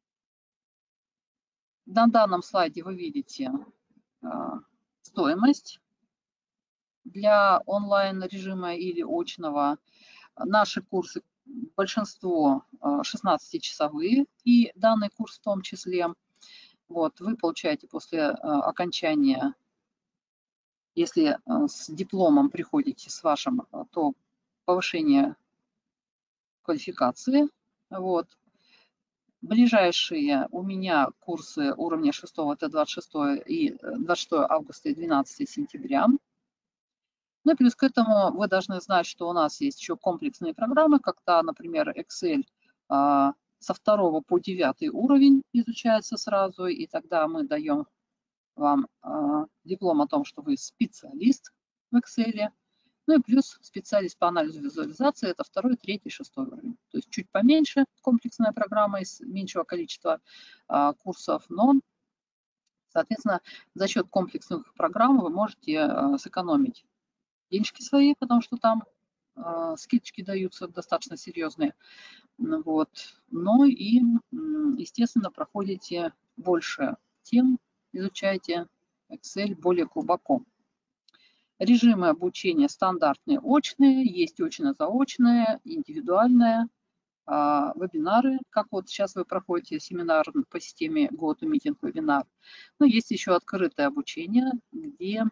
На данном слайде вы видите стоимость для онлайн-режима или очного. Наши курсы, большинство 16-часовые, и данный курс в том числе. Вот, вы получаете после окончания, если с дипломом приходите с вашим, то повышение квалификации. Вот. Ближайшие у меня курсы уровня 6 это 26 августа и 12 сентября. Ну и плюс к этому вы должны знать, что у нас есть еще комплексные программы, когда, например, Excel со 2 по 9 уровень изучается сразу, и тогда мы даем вам диплом о том, что вы специалист в Excel. Ну и плюс специалист по анализу визуализации, это 2, 3, 6 уровень. То есть чуть поменьше комплексная программа из меньшего количества курсов, но, соответственно, за счет комплексных программ вы можете сэкономить денежки свои, потому что там скидочки даются достаточно серьезные. Вот. Ну и, естественно, проходите больше тем, изучаете Excel более глубоко. Режимы обучения стандартные, очные, есть очно-заочные, индивидуальные, вебинары, как вот сейчас вы проходите семинар по системе GoToMeeting вебинар. Но есть еще открытое обучение, где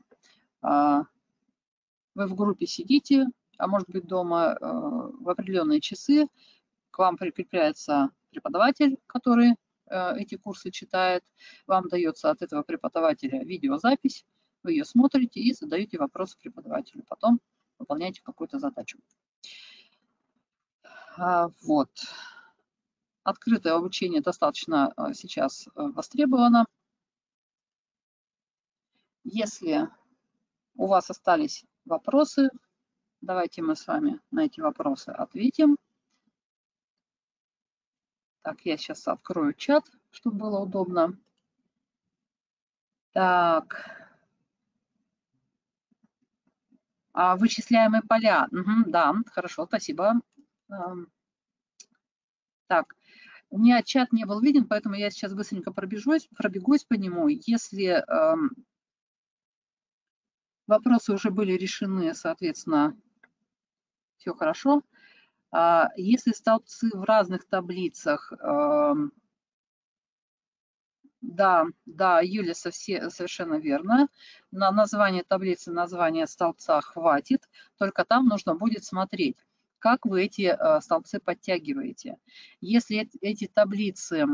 вы в группе сидите, а может быть дома в определенные часы, к вам прикрепляется преподаватель, который эти курсы читает, вам дается от этого преподавателя видеозапись, вы ее смотрите и задаете вопросы преподавателю, потом выполняете какую-то задачу. Вот. Открытое обучение достаточно сейчас востребовано. Если у вас остались вопросы, давайте мы с вами на эти вопросы ответим. Так, я сейчас открою чат, чтобы было удобно. Так. Вычисляемые поля. Угу, да, хорошо, спасибо. Так, у меня чат не был виден, поэтому я сейчас быстренько пробегусь по нему. Если вопросы уже были решены, соответственно, все хорошо. Если столбцы в разных таблицах, да, Юля, совершенно верно. На название таблицы, название столбца хватит, только там нужно будет смотреть, как вы эти столбцы подтягиваете. Если эти таблицы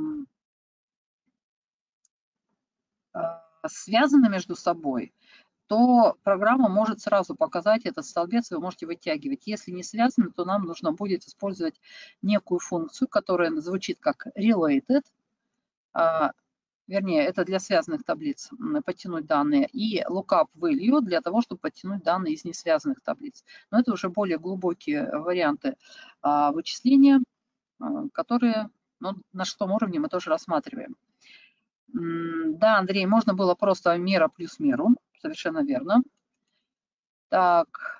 связаны между собой, то программа может сразу показать этот столбец, вы можете вытягивать. Если не связаны, то нам нужно будет использовать некую функцию, которая звучит как related, вернее, это для связанных таблиц, подтянуть данные, и lookup value для того, чтобы подтянуть данные из несвязанных таблиц. Но это уже более глубокие варианты вычисления, которые на 6 уровне мы тоже рассматриваем. Да, Андрей, можно было просто мера плюс меру, совершенно верно. Так,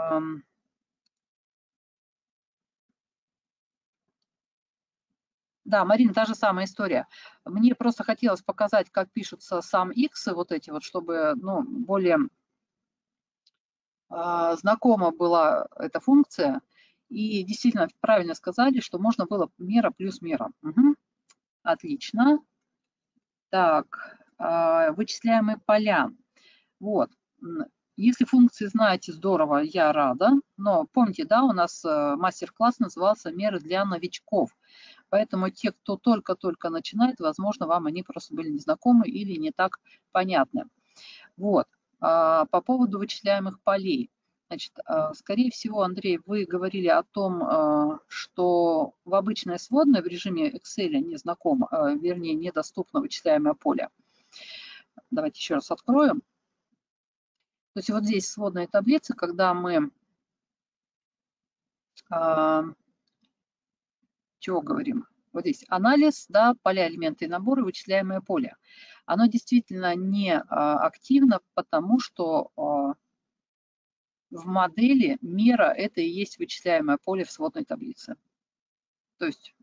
да, Марина, та же самая история. Мне просто хотелось показать, как пишутся сам x, вот эти вот, чтобы более знакома была эта функция. И действительно правильно сказали, что можно было мера плюс мера. Угу. Отлично. Так, вычисляемые поля. Вот. Если функции знаете, здорово, я рада. Но помните, да, у нас мастер-класс назывался «Меры для новичков». Поэтому те, кто только-только начинает, возможно, вам они просто были незнакомы или не так понятны. Вот. По поводу вычисляемых полей. Значит, скорее всего, Андрей, вы говорили о том, что в обычной сводной в режиме Excel не знакомо, вернее, недоступно вычисляемое поле. Давайте еще раз откроем. То есть вот здесь сводная таблица, когда мы чего говорим? Вот здесь анализ, да, поля, элементы и наборы, вычисляемое поле. Оно действительно не активно, потому что в модели мера это и есть вычисляемое поле в сводной таблице. То есть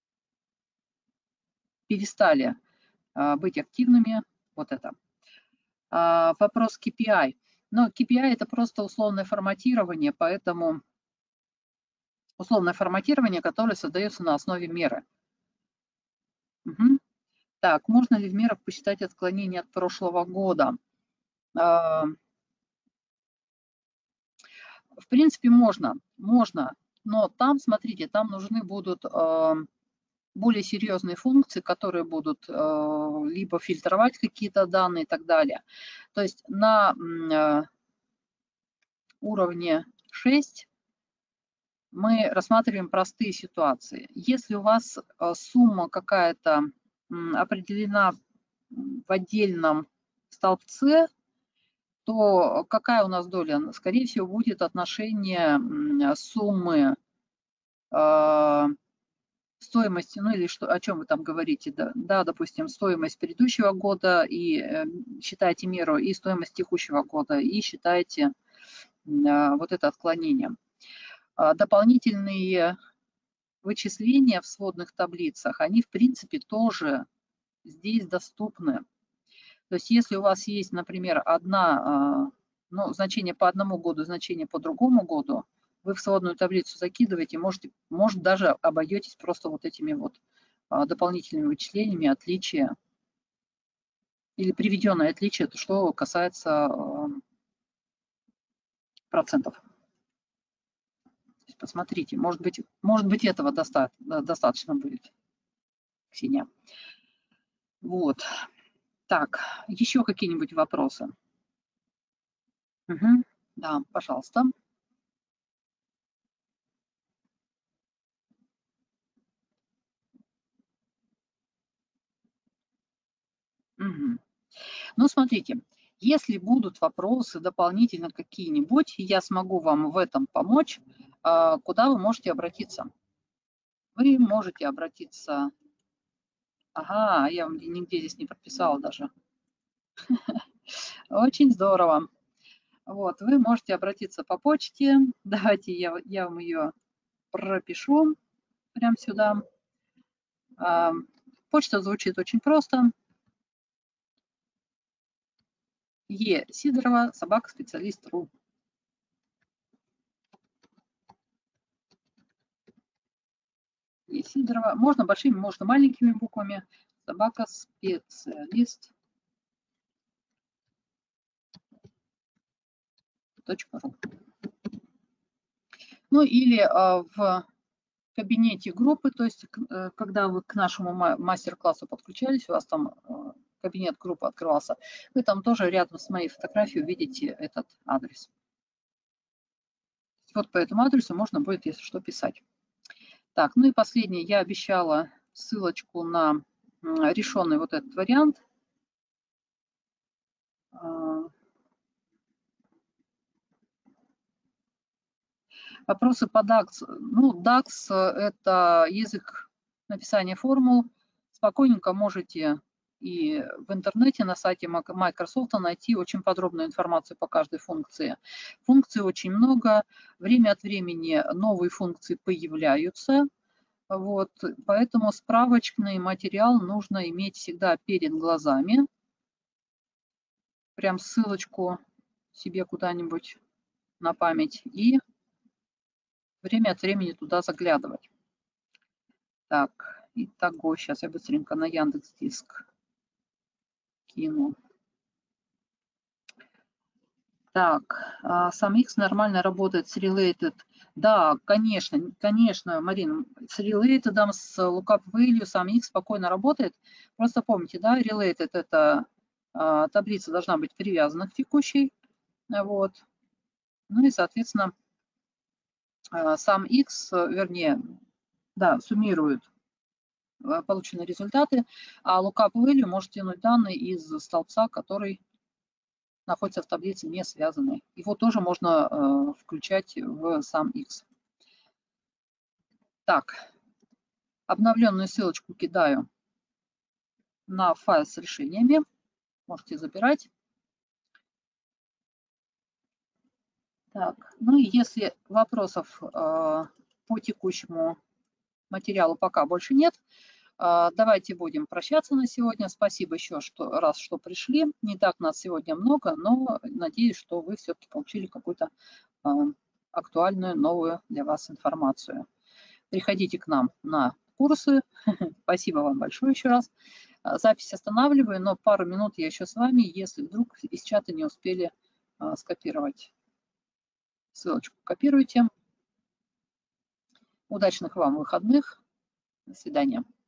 перестали быть активными вот это. Вопрос KPI. Но KPI это просто условное форматирование, поэтому условное форматирование, которое создается на основе меры. Угу. Так, можно ли в мерах посчитать отклонение от прошлого года? В принципе, можно, но там, смотрите, там нужны будут более серьезные функции, которые будут либо фильтровать какие-то данные и так далее. То есть на уровне 6 мы рассматриваем простые ситуации. Если у вас сумма какая-то определена в отдельном столбце, то какая у нас доля? Скорее всего, будет отношение суммы стоимости, ну или что, о чем вы там говорите, да, допустим, стоимость предыдущего года и считаете меру, и стоимость текущего года, и считаете вот это отклонение. Дополнительные вычисления в сводных таблицах, они в принципе тоже здесь доступны. То есть если у вас есть, например, значение по одному году, значение по другому году, вы в сводную таблицу закидываете, может даже обойдетесь просто вот этими вот дополнительными вычислениями отличия или приведенное отличие, это что касается процентов. Посмотрите, может быть этого достаточно будет, Ксения. Вот. Так, еще какие-нибудь вопросы? Угу. Да, пожалуйста. Угу. Ну, смотрите, если будут вопросы дополнительно какие-нибудь, я смогу вам в этом помочь, куда вы можете обратиться? Вы можете обратиться... Ага, я вам нигде здесь не прописала даже. Очень здорово. Вот, вы можете обратиться по почте. Давайте я вам ее пропишу прямо сюда. Почта звучит очень просто. Сидорова, собака-специалист.ру. Сидорова. Можно большими, можно маленькими буквами. Собака специалист. .ру. Ну или в кабинете группы, то есть когда вы к нашему мастер-классу подключались, у вас там кабинет группы открывался, вы там тоже рядом с моей фотографией увидите этот адрес. Вот по этому адресу можно будет, если что, писать. Так, ну и последнее, я обещала ссылочку на решенный вот этот вариант. Вопросы по DAX. Ну, DAX – это язык написания формул. Спокойненько можете и в интернете на сайте Microsoft найти очень подробную информацию по каждой функции. Функций очень много. Время от времени новые функции появляются. Вот, поэтому справочный материал нужно иметь всегда перед глазами. Прям ссылочку себе куда-нибудь на память и время от времени туда заглядывать. Так, итого, сейчас я быстренько на Яндекс.Диск кину. Так, SumX нормально работает с Related. Да, конечно, Марина, с Related, с Lookup Value SumX спокойно работает. Просто помните, да, Related – это таблица должна быть привязана к текущей. Вот. Ну и, соответственно, SumX, вернее, да, суммирует полученные результаты, а Lookup Value может тянуть данные из столбца, который находится в таблице не связанной. Его тоже можно включать в SumX. Так, обновленную ссылочку кидаю на файл с решениями. Можете забирать. Так, ну и если вопросов по текущему материалу пока больше нет, давайте будем прощаться на сегодня. Спасибо еще раз, что пришли. Не так нас сегодня много, но надеюсь, что вы все-таки получили какую-то актуальную, новую для вас информацию. Приходите к нам на курсы. Спасибо вам большое еще раз. Запись останавливаю, но пару минут я еще с вами, если вдруг из чата не успели скопировать. Ссылочку копируйте. Удачных вам выходных. До свидания.